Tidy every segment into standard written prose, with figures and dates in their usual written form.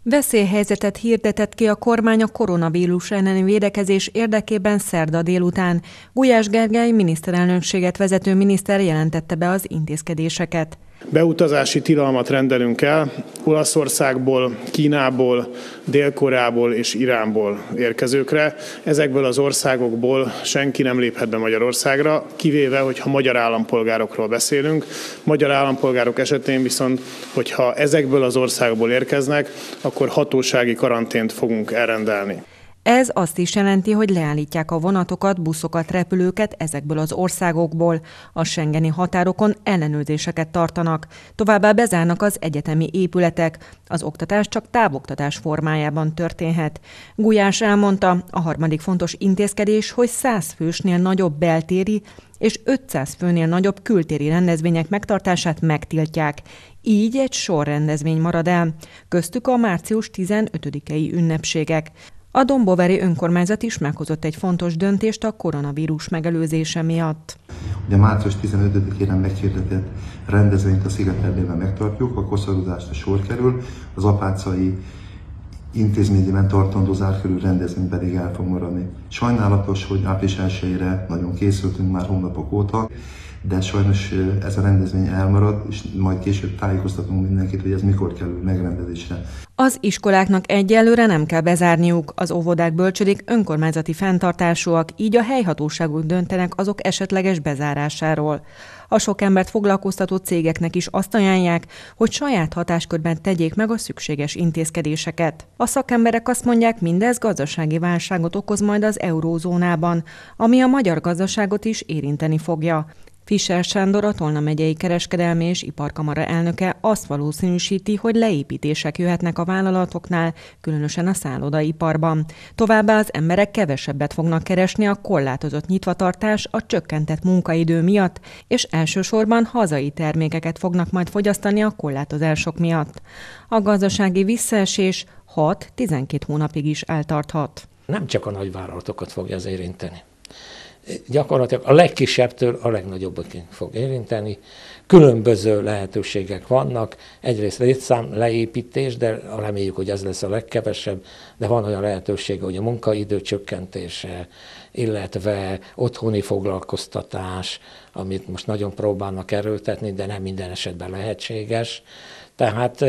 Veszélyhelyzetet hirdetett ki a kormány a koronavírus elleni védekezés érdekében szerda délután. Gulyás Gergely miniszterelnökséget vezető miniszter jelentette be az intézkedéseket. Beutazási tilalmat rendelünk el Olaszországból, Kínából, Dél-Koreából és Iránból érkezőkre. Ezekből az országokból senki nem léphet be Magyarországra, kivéve, hogyha magyar állampolgárokról beszélünk. Magyar állampolgárok esetén viszont, hogyha ezekből az országokból érkeznek, akkor hatósági karantént fogunk elrendelni. Ez azt is jelenti, hogy leállítják a vonatokat, buszokat, repülőket ezekből az országokból. A schengeni határokon ellenőrzéseket tartanak. Továbbá bezárnak az egyetemi épületek. Az oktatás csak távoktatás formájában történhet. Gulyás elmondta, a harmadik fontos intézkedés, hogy 100 fősnél nagyobb beltéri és 500 főnél nagyobb kültéri rendezvények megtartását megtiltják. Így egy sor rendezvény marad el, köztük a március 15-i ünnepségek. A dombóvári önkormányzat is meghozott egy fontos döntést a koronavírus megelőzése miatt. Ugye március 15-én meghirdetett rendezvényt a Szigeterdében megtartjuk, a koszorúzásra sor kerül, az apácai intézményében tartandó zárkörű rendezvény pedig el fog maradni. Sajnálatos, hogy április 1-ére nagyon készültünk már hónapok óta, de sajnos ez a rendezvény elmarad, és majd később tájékoztatunk mindenkit, hogy ez mikor kerül megrendezésre. Az iskoláknak egyelőre nem kell bezárniuk, az óvodák, bölcsödék önkormányzati fenntartásúak, így a helyhatóságok döntenek azok esetleges bezárásáról. A sok embert foglalkoztató cégeknek is azt ajánlják, hogy saját hatáskörben tegyék meg a szükséges intézkedéseket. A szakemberek azt mondják, mindez gazdasági válságot okoz majd az eurózónában, ami a magyar gazdaságot is érinteni fogja. Fischer Sándor, a Tolna megyei kereskedelmi és iparkamara elnöke azt valószínűsíti, hogy leépítések jöhetnek a vállalatoknál, különösen a szállodaiparban. Továbbá az emberek kevesebbet fognak keresni a korlátozott nyitvatartás, a csökkentett munkaidő miatt, és elsősorban hazai termékeket fognak majd fogyasztani a korlátozások miatt. A gazdasági visszaesés 6-12 hónapig is eltarthat. Nem csak a nagyvállalatokat fogja ez érinteni. Gyakorlatilag a legkisebbtől a legnagyobbakig fog érinteni. Különböző lehetőségek vannak. Egyrészt létszám leépítés, de reméljük, hogy ez lesz a legkevesebb, de van olyan lehetőség, hogy a munkaidő csökkentése, illetve otthoni foglalkoztatás, amit most nagyon próbálnak erőltetni, de nem minden esetben lehetséges. Tehát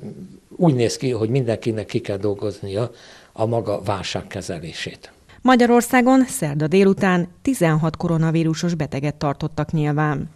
úgy néz ki, hogy mindenkinek ki kell dolgoznia a maga válságkezelését. Magyarországon szerda délután 16 koronavírusos beteget tartottak nyilván.